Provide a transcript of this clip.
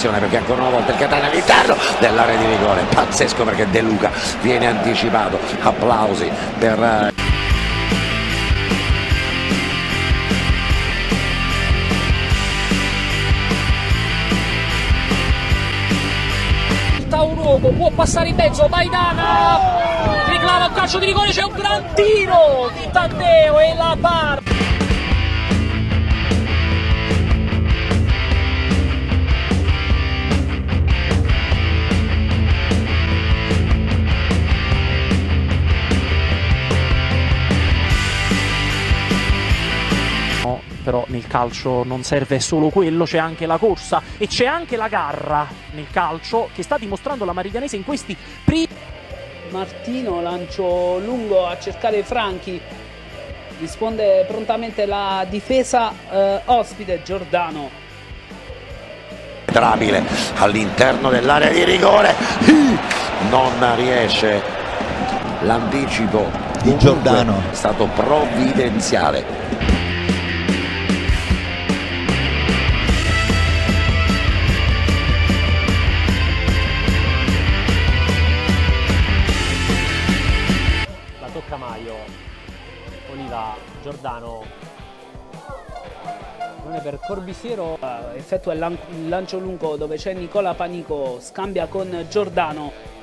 attenzione perché ancora una volta il Catania all'interno dell'area di rigore, pazzesco perché De Luca viene anticipato, applausi per... Tauroco può passare in mezzo, Maidana reclama un calcio di rigore, c'è un gran tiro di Taddeo e la barra. Però nel calcio non serve solo quello, c'è anche la corsa e c'è anche la garra nel calcio che sta dimostrando la Mariglianese in questi primi. Martino, lancio lungo a cercare Franchi, risponde prontamente la difesa ospite Giordano. Trabile all'interno dell'area di rigore, non riesce, l'anticipo di Giordano è stato provvidenziale. Tocca Maio, Oliva, Giordano, per Corbisiero effettua il lancio lungo dove c'è Nicola Panico, scambia con Giordano.